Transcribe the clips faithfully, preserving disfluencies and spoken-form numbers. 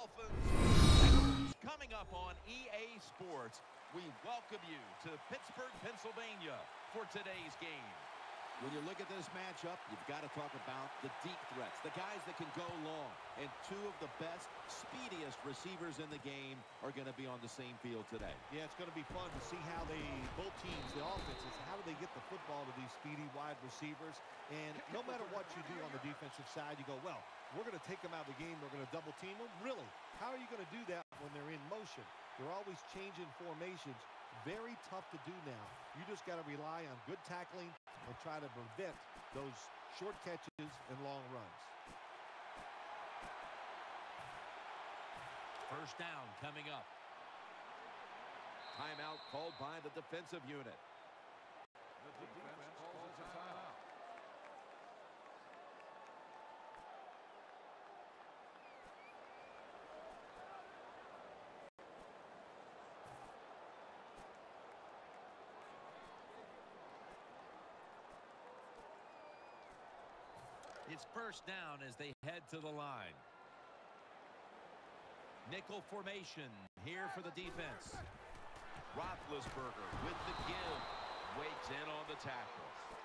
Dolphins. Coming up on E A Sports, we welcome you to Pittsburgh, Pennsylvania for today's game. When you look at this matchup, you've got to talk about the deep threats, the guys that can go long. And two of the best, speediest receivers in the game are going to be on the same field today. Yeah, it's going to be fun to see how they, both teams, the offenses, how do they get the football to these speedy wide receivers. And no matter what you do on the defensive side, you go, well, we're going to take them out of the game. We're going to double team them. Really? How are you going to do that when they're in motion? They're always changing formations. Very tough to do now. You just got to rely on good tackling and try to prevent those short catches and long runs. First down coming up. Timeout called by the defensive unit. The defense calls a timeout. It's first down as they head to the line. Nickel formation here for the defense. Roethlisberger with the give. Waits in on the tackle.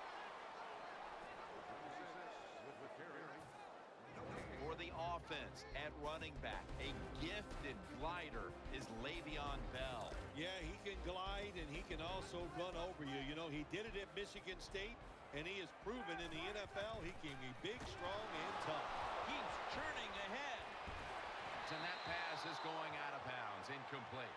For the offense at running back, a gifted glider is Le'Veon Bell. Yeah, he can glide and he can also run over you. You know, he did it at Michigan State, and he has proven in the N F L he can be big, strong, and tough. Keeps churning ahead. And that pass is going out of bounds, incomplete.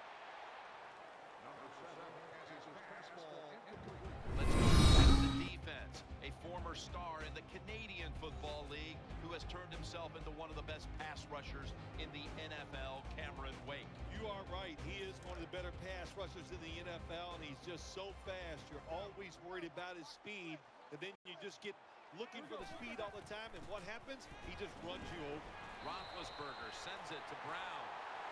Let's go back to the defense. A former star in the Canadian Football League who has turned himself into one of the best pass rushers in the N F L, Cameron Wake. You are right. He is one of the better pass rushers in the N F L, and he's just so fast. You're always worried about his speed, and then you just get looking for the speed all the time, and what happens? He just runs you over. Roethlisberger sends it to Brown.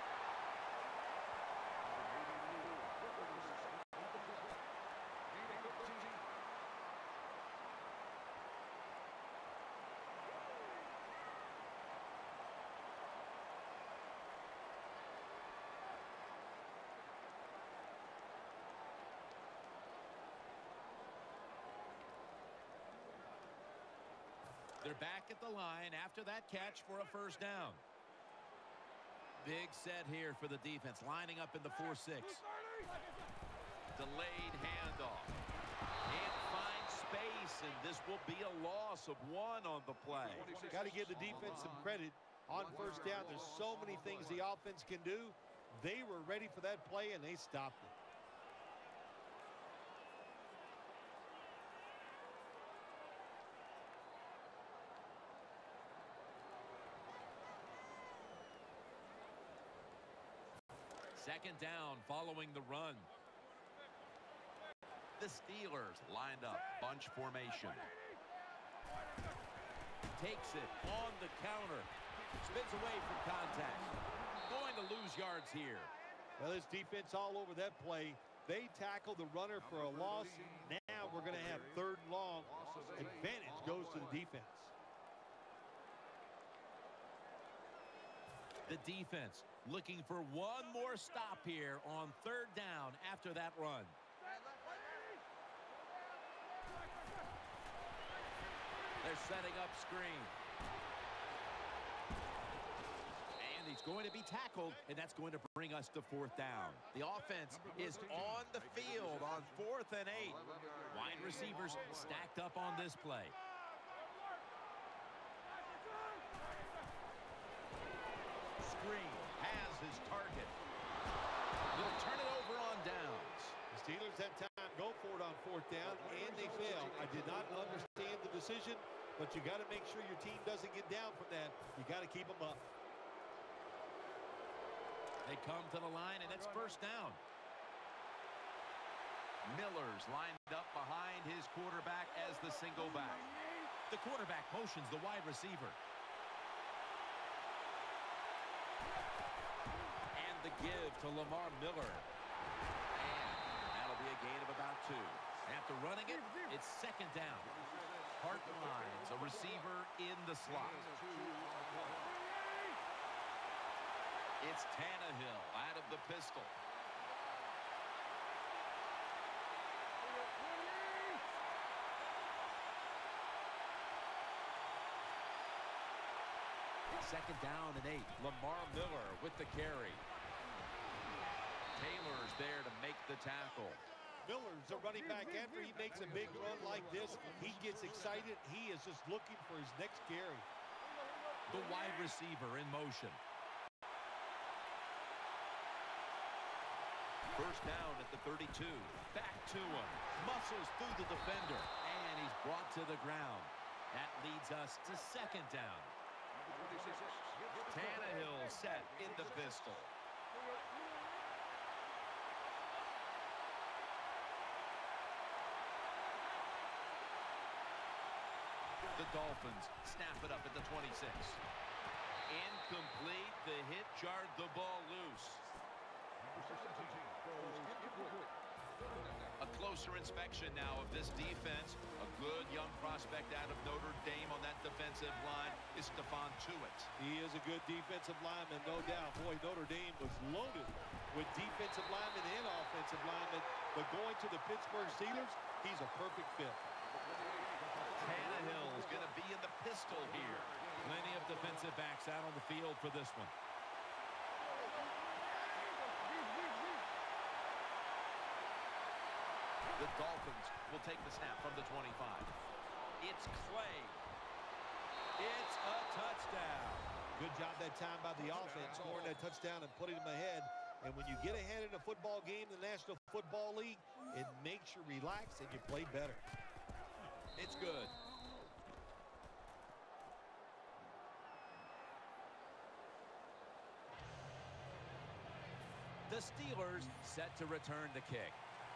They're back at the line after that catch for a first down. Big set here for the defense, lining up in the four six. Delayed handoff. Can't find space, and this will be a loss of one on the play. Got to give the defense some credit on first down. There's so many things the offense can do. They were ready for that play, and they stopped it. Second down following the run. The Steelers lined up, bunch formation. Takes it on the counter. Spins away from contact. Going to lose yards here. Well, this defense all over that play. They tackled the runner for a loss. Now we're going to have third and long. Advantage goes to the defense. The defense looking for one more stop here on third down after that run. They're setting up screen. And he's going to be tackled, and that's going to bring us to fourth down. The offense is on the field on fourth and eight. Wide receivers stacked up on this play. Green has his target. They'll turn it over on downs. The Steelers that time go for it on fourth down, and they fail. I did not understand the decision, but you got to make sure your team doesn't get down from that. You got to keep them up. They come to the line, and it's first down. Miller's lined up behind his quarterback as the single back. The quarterback motions the wide receiver. The give to Lamar Miller. And that'll be a gain of about two. After running it, it's second down. Hart lines a receiver in the slot. It's Tannehill out of the pistol. Second down and eight. Lamar Miller with the carry. Taylor's there to make the tackle. Miller's a running back. After he makes a big run like this, he gets excited. He is just looking for his next carry. The wide receiver in motion. First down at the thirty-two. Back to him. Muscles through the defender. And he's brought to the ground. That leads us to second down. Tannehill set in the pistol. The Dolphins snap it up at the twenty-six. Incomplete. The hit jarred the ball loose. A closer inspection now of this defense. A good young prospect out of Notre Dame on that defensive line is Stephon Tuitt. He is a good defensive lineman, no doubt. Boy, Notre Dame was loaded with defensive linemen and offensive linemen. But going to the Pittsburgh Steelers, he's a perfect fit. Tannehill is going to be in the pistol here. Plenty of defensive backs out on the field for this one. The Dolphins will take the snap from the twenty-five. It's Clay. It's a touchdown. Good job that time by the offense, scoring that touchdown and putting them ahead. And when you get ahead in a football game, the National Football League, it makes you relax and you play better. It's good. The Steelers set to return the kick.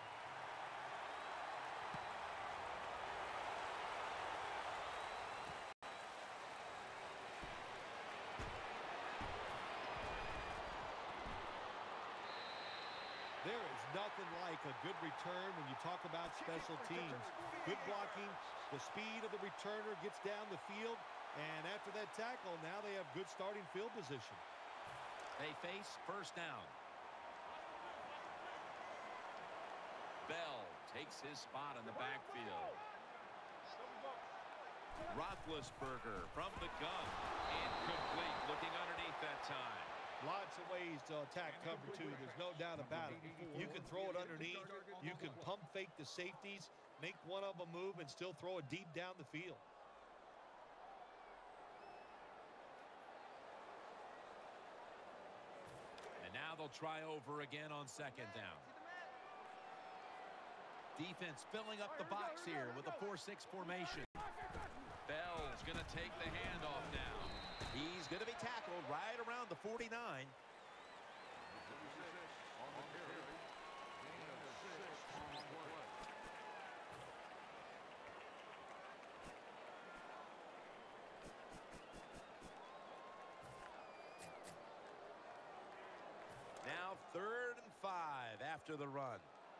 There is nothing like a good return when you talk about special teams. Good blocking, the speed of the returner gets down the field, and after that tackle, now they have good starting field position. They face first down. Bell takes his spot in the backfield. Roethlisberger from the gun. Incomplete, looking underneath that time. Lots of ways to attack cover two. There's no doubt about it. You can throw it underneath. You can pump fake the safeties, make one of them move, and still throw it deep down the field. And now they'll try over again on second down. Defense filling up the box here with a four six formation. Bell's going to take the handoff now. He's going to be tackled right around the forty-nine. Now third and five after the run.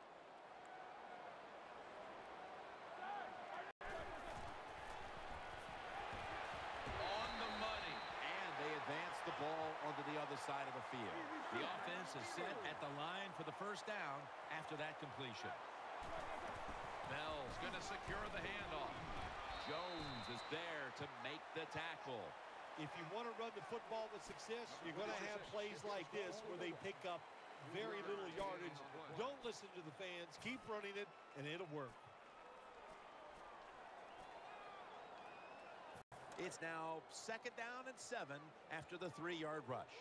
The ball onto the other side of the field. The offense is set at the line for the first down after that completion. Bell's going to secure the handoff. Jones is there to make the tackle. If you want to run the football with success, you're going to have plays like this where they pick up very little yardage. Don't listen to the fans. Keep running it, and it'll work. It's now second down and seven after the three-yard rush.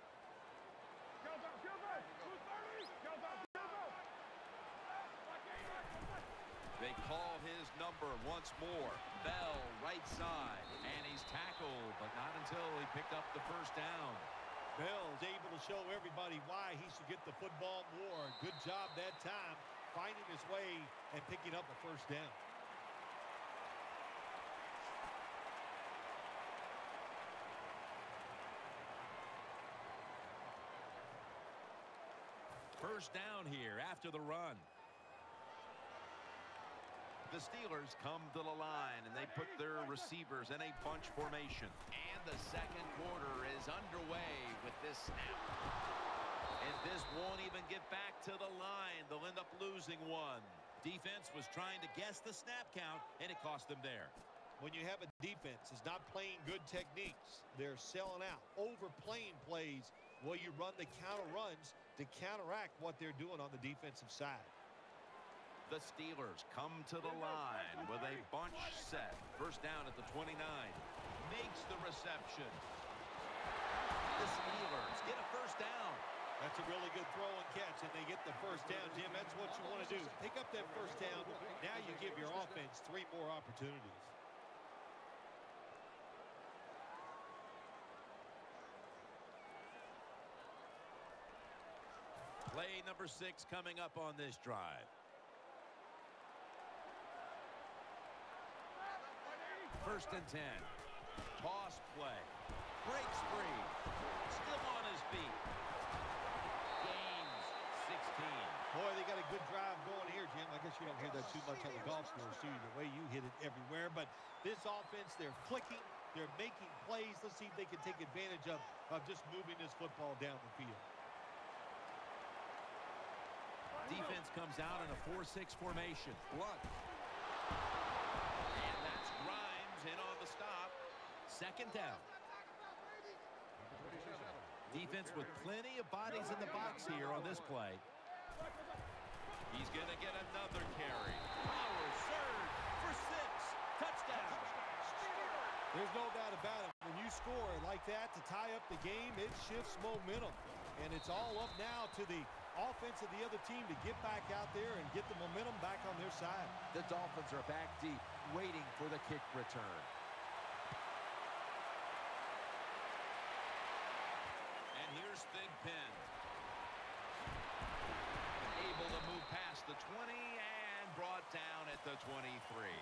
They call his number once more. Bell, right side, and he's tackled, but not until he picked up the first down. Bell's able to show everybody why he should get the football more. Good job that time, finding his way and picking up a first down. First down here after the run. The Steelers come to the line, and they put their receivers in a bunch formation. And the second quarter is underway with this is snapped. And this won't even get back to the line. They'll end up losing one. Defense was trying to guess the snap count, and it cost them there. When you have a defense that's not playing good techniques, they're selling out, overplaying plays while you run the counter runs to counteract what they're doing on the defensive side. The Steelers come to the line with a bunch set. First down at the twenty-nine. Makes the reception. The Steelers get a first down. That's a really good throw and catch, and they get the first down, Jim. That's what you want to do. Pick up that first down. Now you give your offense three more opportunities. Play number six coming up on this drive. First and ten. Toss play. Breaks free. Still on his feet. Gains sixteen. Boy, they got a good drive going here, Jim. I guess you don't hear that too much on the golf course, do you? The way you hit it everywhere. But this offense, they're clicking. They're making plays. Let's see if they can take advantage of, of just moving this football down the field. Defense comes out in a four six formation. Blunt. And that's Grimes in on the stop. Second down. Defense with plenty of bodies in the box here on this play. He's going to get another carry. Power surge for six. Touchdown. There's no doubt about it. When you score like that to tie up the game, it shifts momentum. And it's all up now to the offense of the other team to get back out there and get the momentum back on their side. The Dolphins are back deep, waiting for the kick return. And here's Big Pen. Able to move past the twenty and brought down at the twenty-three.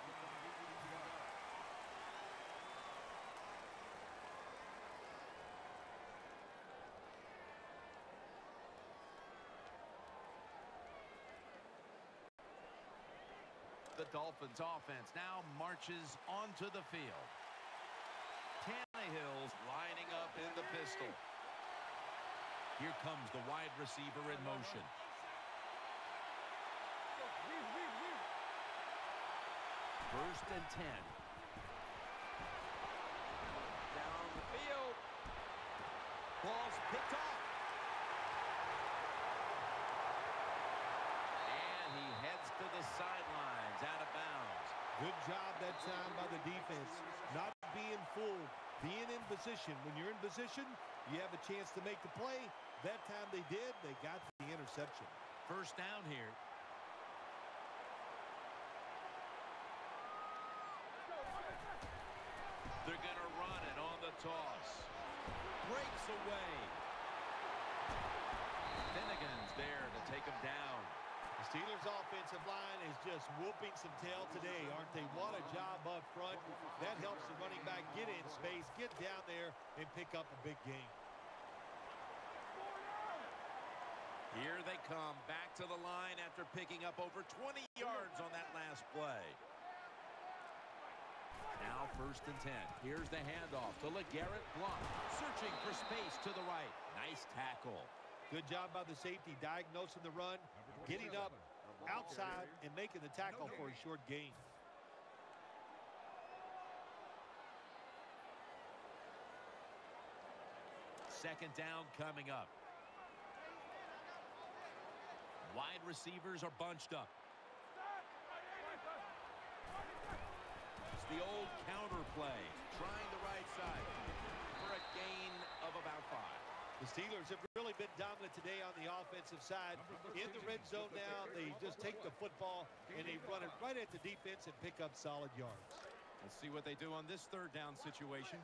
The Dolphins offense now marches onto the field. Tannehill's lining up in the pistol. Here comes the wide receiver in motion. First and ten. Down the field. Ball's picked off. And he heads to the sidelines, out of bounds. Good job that time by the defense. Not being fooled, being in position. When you're in position, you have a chance to make the play. That time they did. They got the interception. First down here. They're going to run it on the toss. Breaks away. Finnegan's there to take him down. The Steelers' offensive line is just whooping some tail today, aren't they? What a job up front. That helps the running back get in space, get down there, and pick up a big gain. Here they come back to the line after picking up over twenty yards on that last play. Now first and ten. Here's the handoff to LeGarrette Blount. Searching for space to the right. Nice tackle. Good job by the safety diagnosing the run, getting up outside and making the tackle for a short gain. Second down coming up. Wide receivers are bunched up. It's the old counter play. Trying the right side for a gain of about five. The Steelers have really been dominant today on the offensive side. In the red zone now, they just take the football and they run it right at the defense and pick up solid yards. Let's see what they do on this third down situation.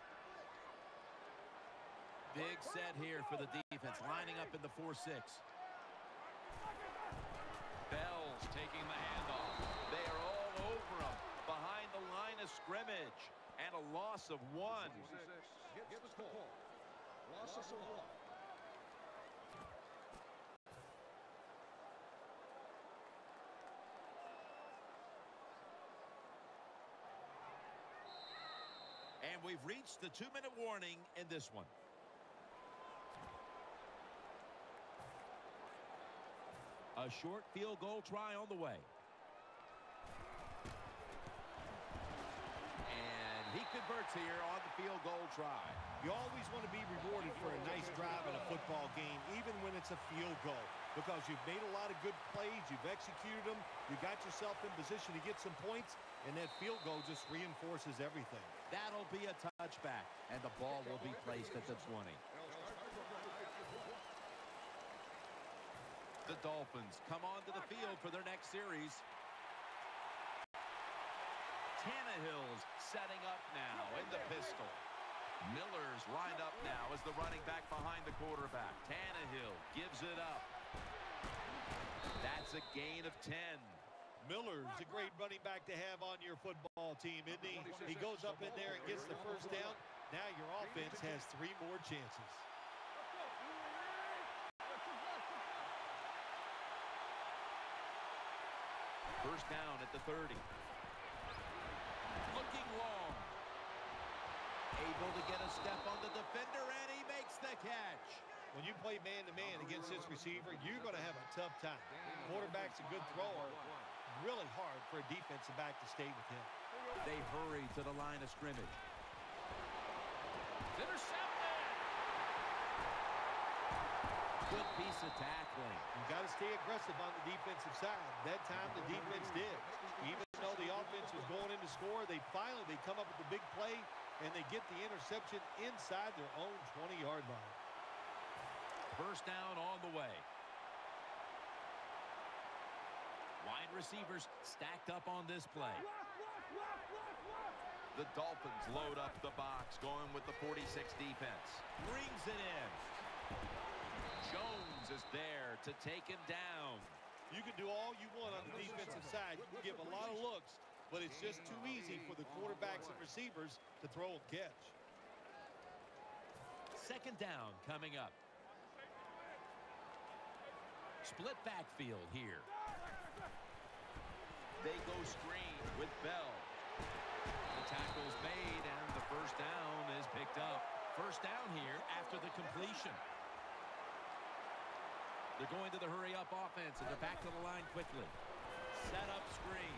Big set here for the defense, lining up in the four six. Bell's taking the handoff. They are all over him behind the line of scrimmage. And a loss of one. Get the call. Loss of one. And we've reached the two-minute warning in this one. A short field goal try on the way. And he converts here on the field goal try. You always want to be rewarded for a nice drive in a football game, even when it's a field goal, because you've made a lot of good plays, you've executed them, you got yourself in position to get some points, and that field goal just reinforces everything. That'll be a touchback, and the ball will be placed at the twenty. The Dolphins come onto the field for their next series. Tannehill's setting up now in the pistol. Miller's lined up now as the running back behind the quarterback. Tannehill gives it up. That's a gain of ten. Miller's a great running back to have on your football team, isn't he? He goes up in there and gets the first down. Now your offense has three more chances. First down at the thirty. Looking long. Able to get a step on the defender, and he makes the catch. When you play man-to-man against this receiver, you're going to have a tough time. Quarterback's a good thrower. Really hard for a defensive back to stay with him. They hurry to the line of scrimmage. Intercepted! Good piece of tackling. You got to stay aggressive on the defensive side. That time the defense did. Even though the offense was going in to score, they finally they come up with the big play, and they get the interception inside their own twenty-yard line. First down on the way. Wide receivers stacked up on this play. The Dolphins load up the box, going with the forty-six defense. Brings it in. Jones is there to take him down. You can do all you want on the defensive side. You can give a lot of looks, but it's just too easy for the quarterbacks and receivers to throw and catch. Second down coming up. Split backfield here. They go screen with Bell. The tackle's made, and the first down is picked up. First down here after the completion. They're going to the hurry-up offense, and they're back to the line quickly. Set up screen.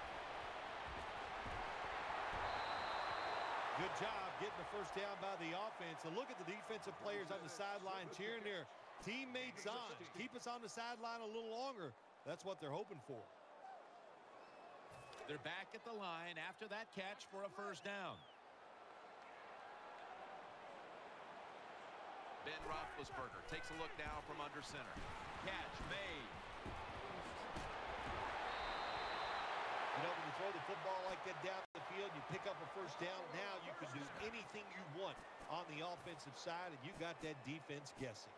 Good job getting the first down by the offense. And look at the defensive players on the sideline cheering their teammates on. Keep us on the sideline a little longer. That's what they're hoping for. They're back at the line after that catch for a first down. Ben Roethlisberger takes a look now from under center. Catch made. You know, when you throw the football like that down the field, you pick up a first down. Now you can do anything you want on the offensive side, and you got that defense guessing.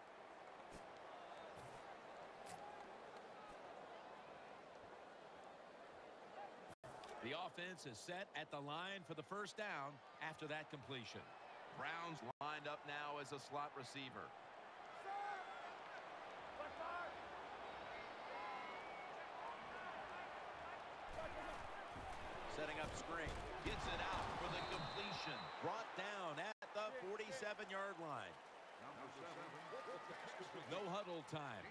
The offense is set at the line for the first down after that completion. Browns lined up now as a slot receiver. Setting up screen. Gets it out for the completion. Brought down at the forty-seven-yard line. No huddle time.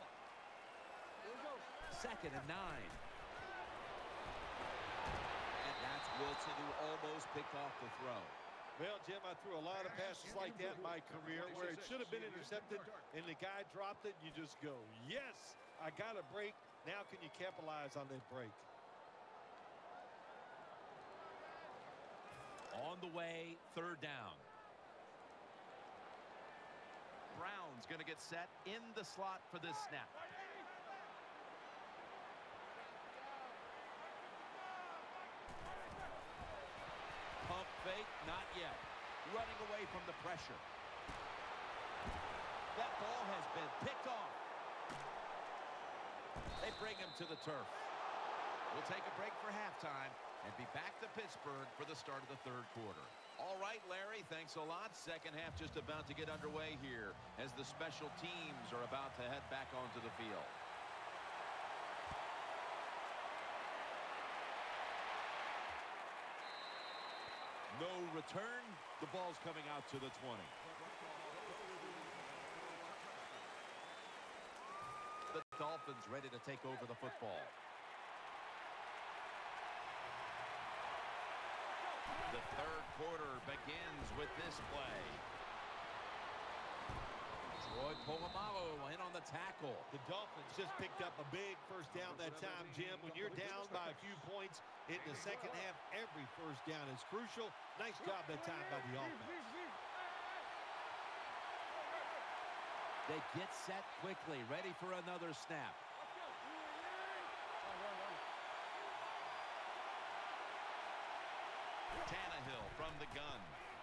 Second and nine. And that's Wilson, who almost picked off the throw. Well, Jim, I threw a lot of passes like that in my career where it should have been intercepted, and the guy dropped it, and you just go, yes, I got a break. Now can you capitalize on that break? On the way, third down. Brown's going to get set in the slot for this snap. Pump fake, not yet. Running away from the pressure. That ball has been picked off. They bring him to the turf. We'll take a break for halftime and be back to Pittsburgh for the start of the third quarter. All right, Larry, thanks a lot. Second half just about to get underway here as the special teams are about to head back onto the field. No return. The ball's coming out to the twenty. The Dolphins ready to take over the football. The third quarter begins with this play. Troy Polamalu in on the tackle. The Dolphins just picked up a big first down that time, Jim. When you're down by a few points in the second half, every first down is crucial. Nice job that time by the offense. They get set quickly, ready for another snap. Tannehill from the gun.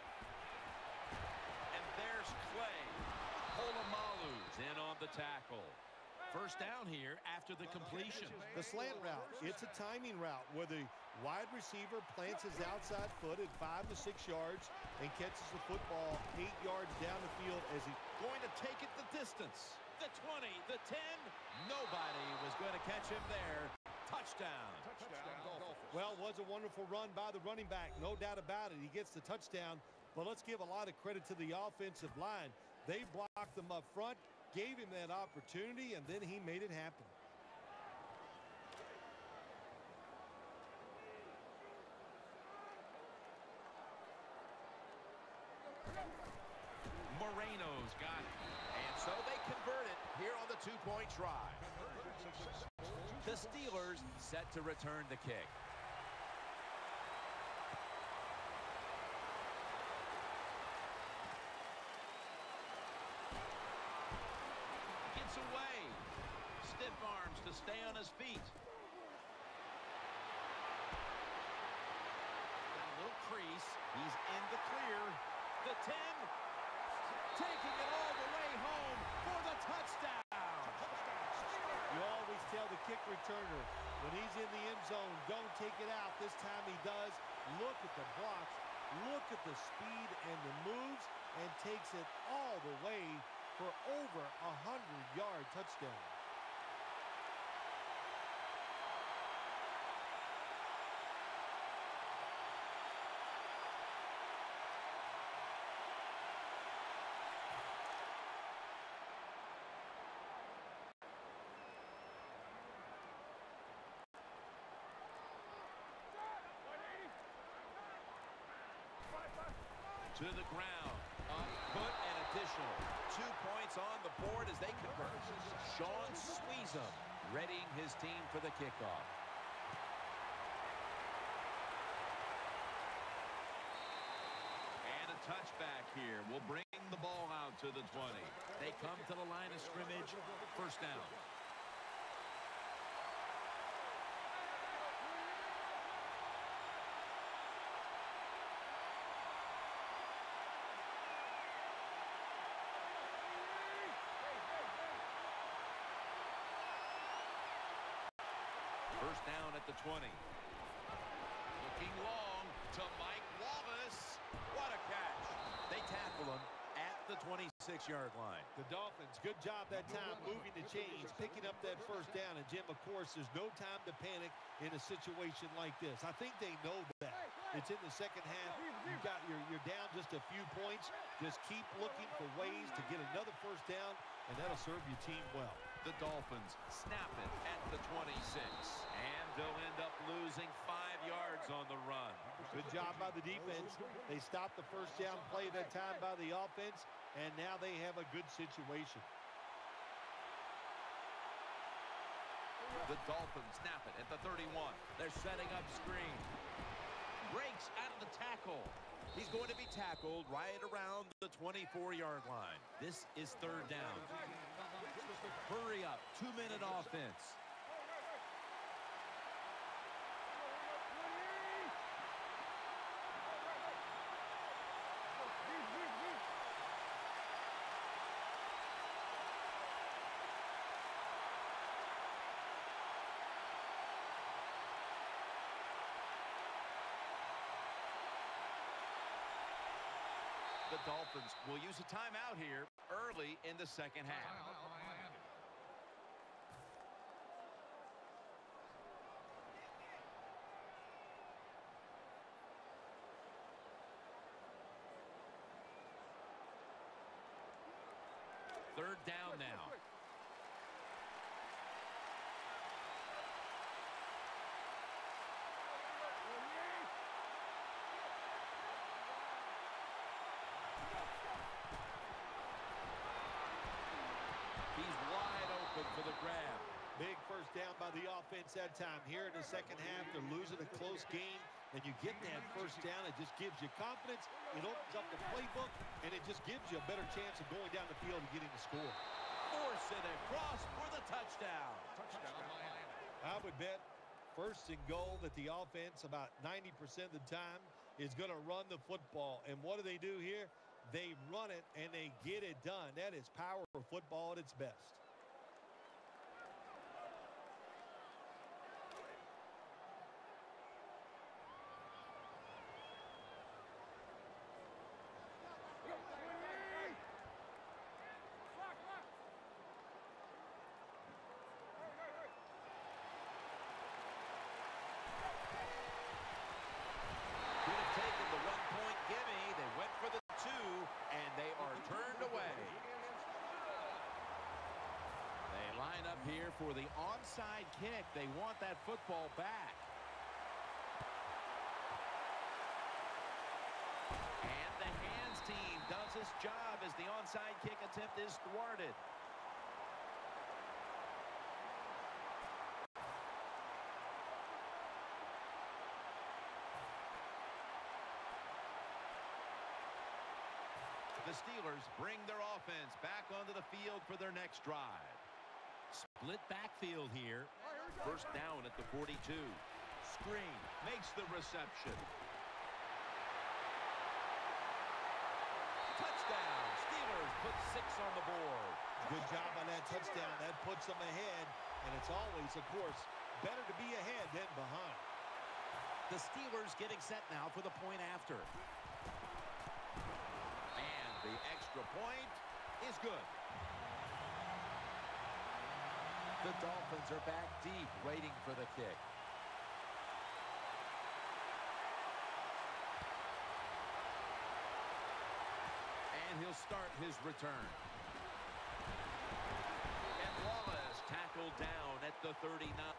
And there's Clay. Polamalu's in on the tackle. First down here after the completion. The slant route, it's a timing route where the wide receiver plants his outside foot at five to six yards and catches the football eight yards down the field as he going to take it the distance. The twenty, the ten. Nobody was going to catch him there. Touchdown. Touchdown, Dolphins. Well, it was a wonderful run by the running back. No doubt about it. He gets the touchdown. But let's give a lot of credit to the offensive line. They blocked him up front, gave him that opportunity, and then he made it happen. Moreno's got it. And so they convert it here on the two-point try. The Steelers set to return the kick. Gets away. Stiff arms to stay on his feet. Got a little crease. He's in the clear. The ten. Taking it all the way home for the touchdown. You always tell the kick returner, when he's in the end zone, don't take it out. This time he does. Look at the blocks. Look at the speed and the moves, and takes it all the way for over a hundred-yard touchdown. To the ground. Up, put, and additional. Two points on the board as they convert. Sean Sweezum readying his team for the kickoff. And a touchback here will bring the ball out to the twenty. They come to the line of scrimmage. First down. First down at the twenty. Looking long to Mike Wallace. What a catch. They tackle him at the twenty-six-yard line. The Dolphins, good job that time moving the chains, picking up that first down. And, Jim, of course, there's no time to panic in a situation like this. I think they know that. It's in the second half. You've got, you're, you're down just a few points. Just keep looking for ways to get another first down, and that'll serve your team well. The Dolphins snap it at the twenty-six. And they'll end up losing five yards on the run. Good job by the defense. They stopped the first down play that time by the offense, and now they have a good situation. The Dolphins snap it at the thirty-one. They're setting up screen. Breaks out of the tackle. He's going to be tackled right around the twenty-four-yard line. This is third down. Hurry up. Two-minute offense. The Dolphins will use a timeout here early in the second half. Third down now. grab. Big first down by the offense that time. Here in the second half, they're losing a close game, and you get that first down. It just gives you confidence. It opens up the playbook, and it just gives you a better chance of going down the field and getting the score. Force it across for the touchdown. Touchdown, Miami. I would bet first and goal that the offense about ninety percent of the time is going to run the football. And what do they do here? They run it, and they get it done. That is power football at its best. Here for the onside kick. They want that football back. And the hands team does its job as the onside kick attempt is thwarted. The Steelers bring their offense back onto the field for their next drive. Split backfield here. First down at the forty-two. Screen makes the reception. Touchdown. Steelers put six on the board. Good job on that touchdown. That puts them ahead. And it's always, of course, better to be ahead than behind. The Steelers getting set now for the point after. And the extra point is good. The Dolphins are back deep, waiting for the kick. And he'll start his return. And Wallace tackled down at the thirty-nine.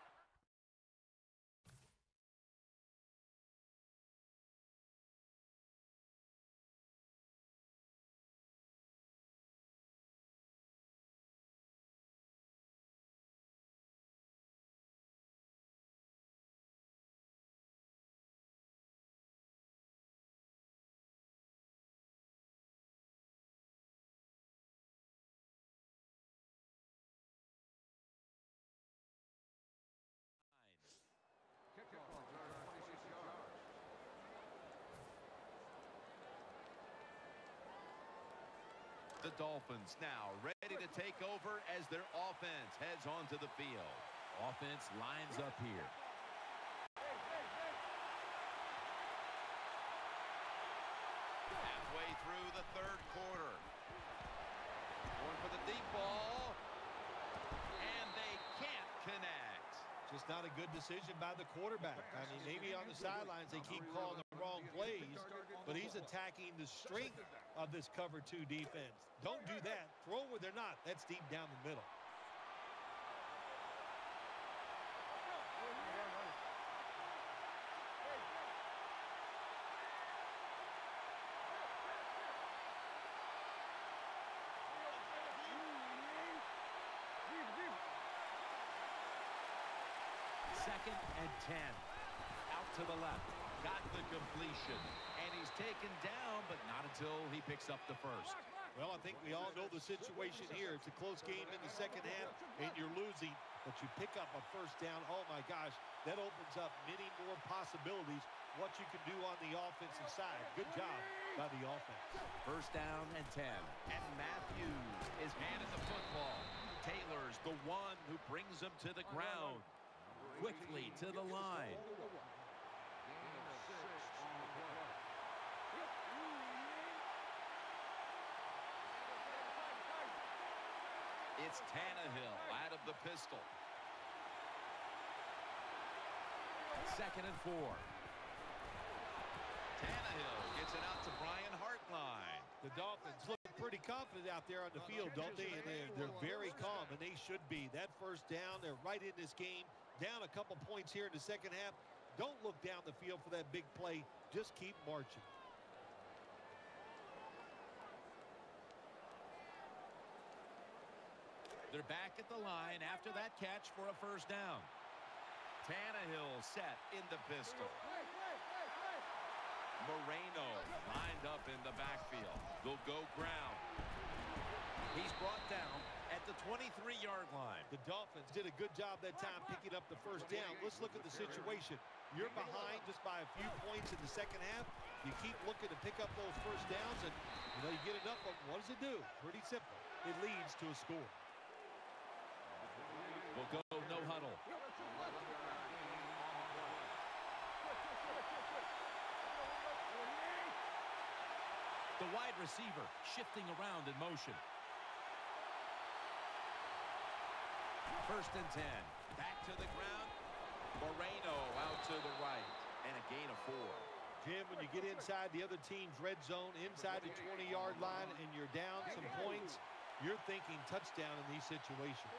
The Dolphins now ready to take over as their offense heads onto the field. Offense lines up here. Halfway through the third quarter. Going for the deep ball. And they can't connect. Just not a good decision by the quarterback. I mean, maybe on the sidelines they keep calling the wrong plays, but he's attacking the strength of this cover two defense. Don't do that. Throw where they're not. That's deep down the middle. Second and ten. Out to the left. Got the completion. And he's taken down, but not until he picks up the first. Well, I think we all know the situation here. It's a close game in the second half, and you're losing, but you pick up a first down. Oh, my gosh, that opens up many more possibilities, what you can do on the offensive side. Good job by the offense. First down and ten. And Matthews is handed the football. Taylor's the one who brings him to the ground. Quickly to the line. It's Tannehill out of the pistol. Second and four. Tannehill gets it out to Brian Hartline. The Dolphins look pretty confident out there on the field, don't they? And they're, they're very calm, and they should be. That first down, they're right in this game. Down a couple points here in the second half. Don't look down the field for that big play. Just keep marching. They're back at the line after that catch for a first down. Tannehill set in the pistol. Moreno lined up in the backfield. They'll go ground. He's brought down at the twenty-three yard line. The Dolphins did a good job that time picking up the first down. Let's look at the situation. You're behind just by a few points in the second half. You keep looking to pick up those first downs, and you know you get enough of them. What does it do? Pretty simple. It leads to a score. We'll go no huddle. The wide receiver shifting around in motion. First and ten. Back to the ground. Moreno out to the right. And a gain of four. Jim, when you get inside the other team's red zone, inside the twenty yard line, and you're down some points, you're thinking touchdown in these situations.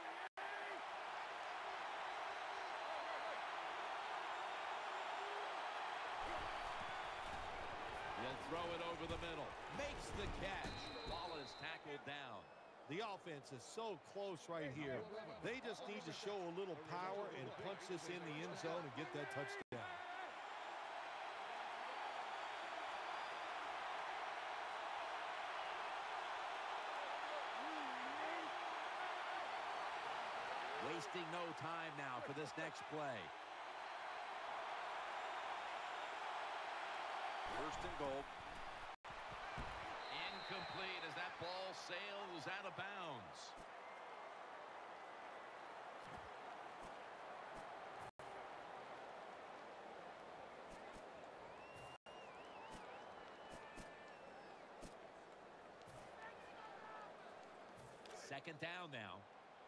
He'll throw it over the middle. Makes the catch. Ball is tackled down. The offense is so close right here. They just need to show a little power and punch this in the end zone and get that touchdown. Wasting no time now for this next play. First and goal. Incomplete as that ball sails out of bounds. Second down now.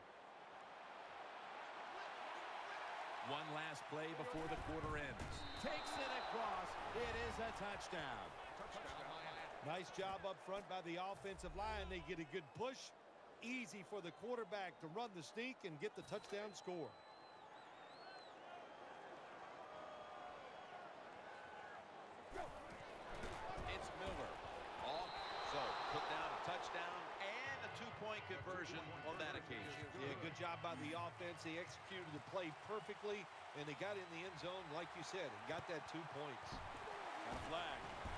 One last play before the quarter ends. Takes it across. It is a touchdown. Nice job up front by the offensive line. They get a good push. Easy for the quarterback to run the sneak and get the touchdown score. It's Miller. Off. So put down a touchdown and a two-point conversion on that occasion. Yeah, good job by the offense. They executed the play perfectly, and they got in the end zone, like you said, and got that two points. Got a flag.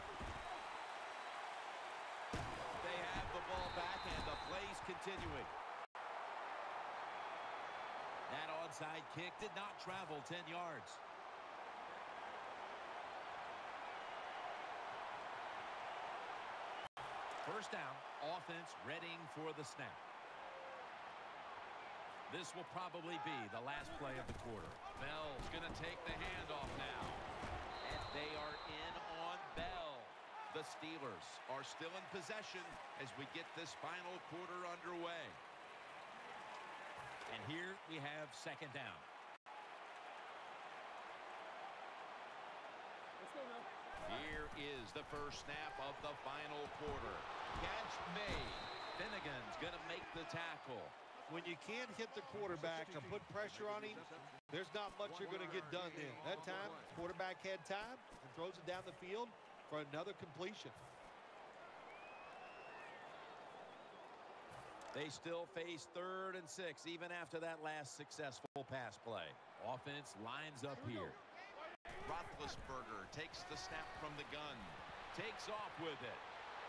They have the ball back, and the play's continuing. That onside kick did not travel ten yards. First down, offense readying for the snap. This will probably be the last play of the quarter. Bell's going to take the handoff now. And they are in on Bell. The Steelers are still in possession as we get this final quarter underway. And here we have second down. Here is the first snap of the final quarter. Catch made. Finnegan's going to make the tackle. When you can't hit the quarterback and put pressure on him, there's not much you're going to get done then. That time, quarterback had time and throws it down the field for another completion. They still face third and six even after that last successful pass play. Offense lines up here. Roethlisberger takes the snap from the gun. Takes off with it.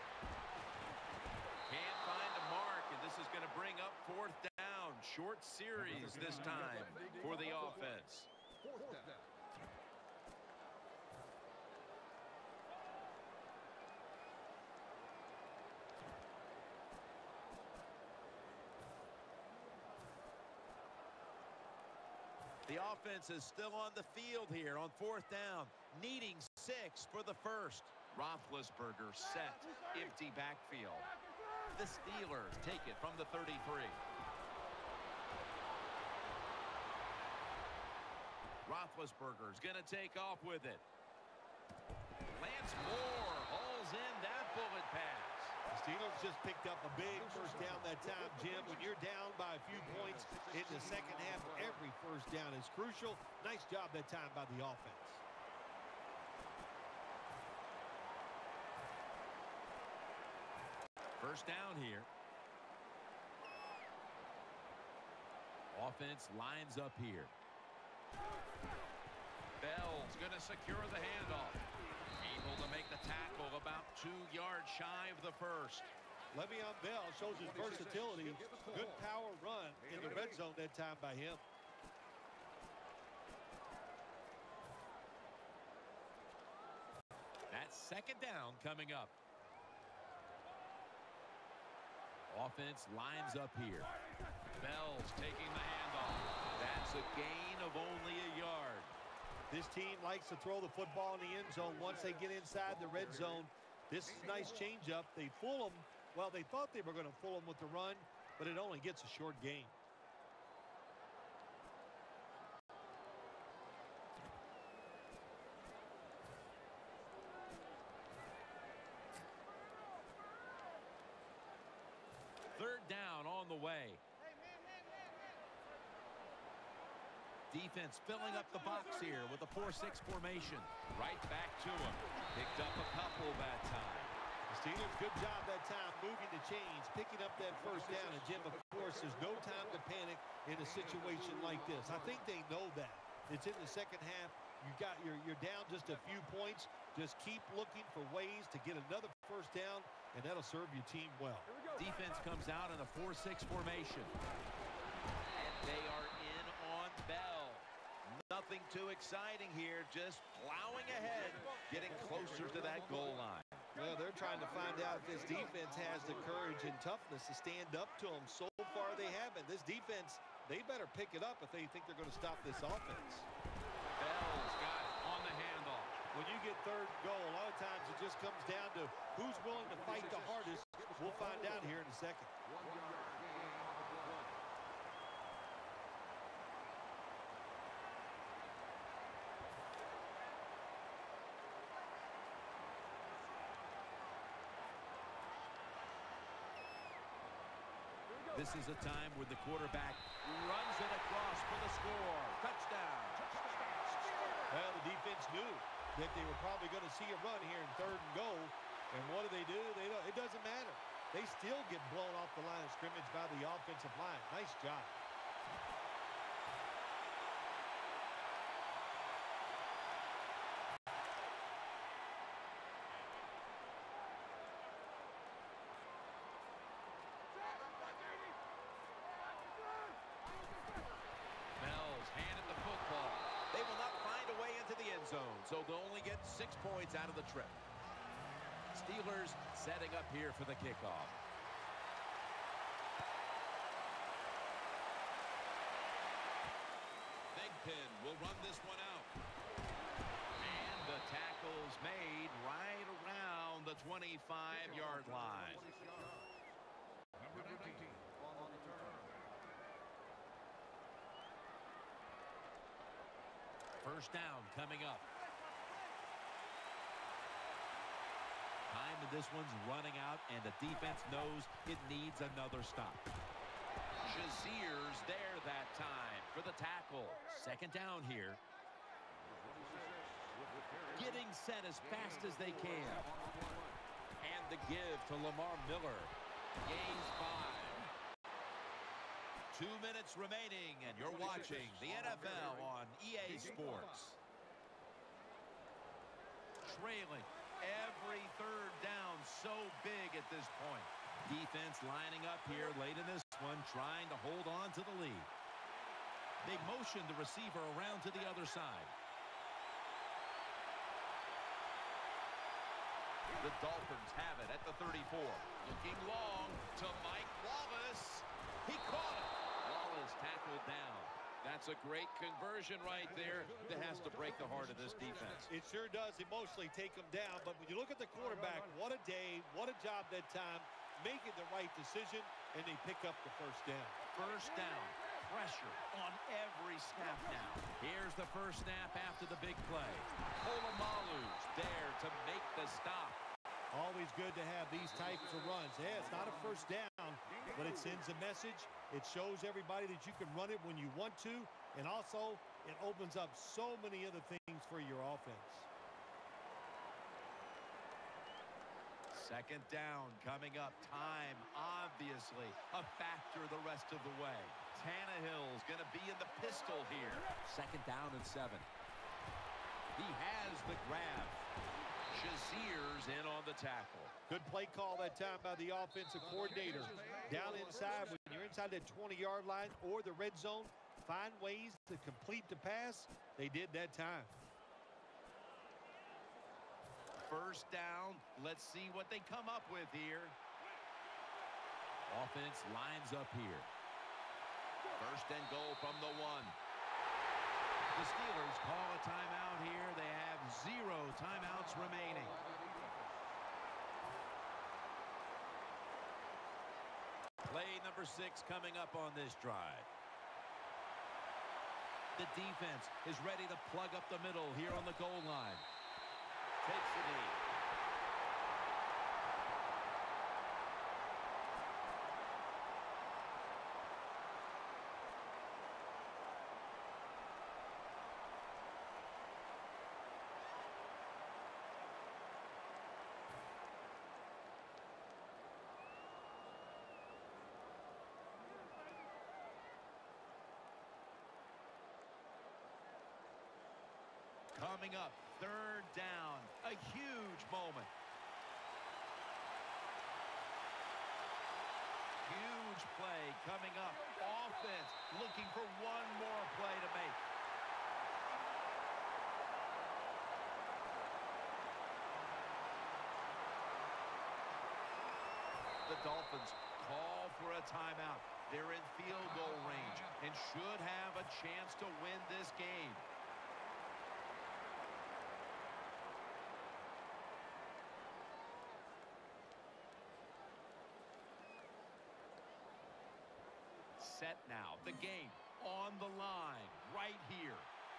Can't find a mark, and this is going to bring up fourth down. Short series this time for the offense. Fourth down. The offense is still on the field here on fourth down, needing six for the first. Roethlisberger set, empty backfield. The Steelers take it from the thirty-three. Roethlisberger's going to take off with it. Lance Moore hauls in that bullet pass. The Steelers just picked up a big first down that time, Jim. When you're down by a few points in the second half, every first down is crucial. Nice job that time by the offense. First down here. Offense lines up here. Bell's going to secure the handoff. Able to make the tackle about two yards shy of the first. Le'Veon Bell shows his versatility. Good power run in the red zone that time by him. That's second down coming up. Offense lines up here. Bell's taking the handoff. That's a gain of only a yard. This team likes to throw the football in the end zone once they get inside the red zone. This is a nice changeup. They fool them. Well, they thought they were going to fool them with the run, but it only gets a short gain. Third down on the way. Defense filling up the box here with a four six formation. Right back to him. Picked up a couple that time. The Steelers, good job that time moving the chains, picking up that first down. And, Jim, of course, there's no time to panic in a situation like this. I think they know that. It's in the second half. You got, you're, you're down just a few points. Just keep looking for ways to get another first down, and that'll serve your team well. Defense comes out in a four six formation. And they are in on Bell. Nothing too exciting here, just plowing ahead, getting closer to that goal line. Well, they're trying to find out if this defense has the courage and toughness to stand up to them. So far, they haven't. This defense, they better pick it up if they think they're going to stop this offense. Bell's got it on the handoff. When you get third and goal, a lot of times it just comes down to who's willing to fight the hardest. We'll find out here in a second. This is a time when the quarterback runs it across for the score. Touchdown. Well, the defense knew that they were probably going to see a run here in third and goal. And what do they do? They don't, it doesn't matter. They still get blown off the line of scrimmage by the offensive line. Nice job. Bell's handed the football. They will not find a way into the end zone, so they'll only get six points out of the trip. Steelers setting up here for the kickoff. Big Pen will run this one out. And the tackle's made right around the twenty-five yard line. Number nineteen on the turn. First down coming up. Time in this one's running out, and the defense knows it needs another stop. Shazier's there that time for the tackle. Second down here. Getting set as fast as they can. And the give to Lamar Miller. Gains five. Two minutes remaining, and you're watching the N F L on E A Sports. Trailing every third down, so big at this point. Defense lining up here late in this one, trying to hold on to the lead. They motion the receiver around to the other side. The Dolphins have it at the thirty-four. Looking long to Mike Wallace. He caught it. Wallace tackled down. That's a great conversion right there that has to break the heart of this defense. It sure does emotionally take them down, but when you look at the quarterback, what a day, what a job that time, making the right decision, and they pick up the first down. First down, pressure on every snap now. Here's the first snap after the big play. Polamalu's there to make the stop. Always good to have these types of runs. Yeah, it's not a first down, but it sends a message. It shows everybody that you can run it when you want to, and also it opens up so many other things for your offense. Second down coming up. Time, obviously, a factor the rest of the way. Tannehill's going to be in the pistol here. Second down and seven. He has the grab. Shazier's in on the tackle. Good play call that time by the offensive coordinator. Down inside, when you're inside that twenty-yard line or the red zone, find ways to complete the pass. They did that time. First down. Let's see what they come up with here. Offense lines up here. First and goal from the one. The Steelers call a timeout here. They have zero timeouts remaining. Play number six coming up on this drive. The defense is ready to plug up the middle here on the goal line. Takes the knee. Coming up, third down, a huge moment. Huge play coming up. Offense looking for one more play to make. The Dolphins call for a timeout. They're in field goal range and should have a chance to win this game. Set now. The game on the line right here.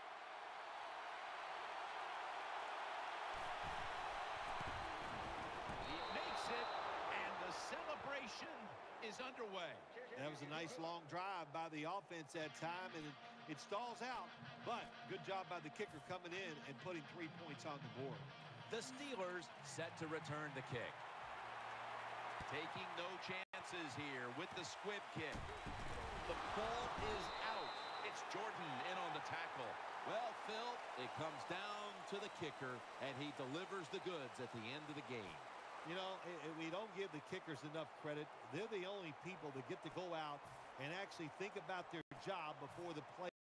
He makes it, and the celebration is underway. That was a nice long drive by the offense that time, and it, it stalls out. But good job by the kicker coming in and putting three points on the board. The Steelers set to return the kick. Taking no chances here with the squib kick. The ball is out. It's Jordan in on the tackle. Well, Phil, it comes down to the kicker, and he delivers the goods at the end of the game. You know, we don't give the kickers enough credit. They're the only people that get to go out and actually think about their job before the play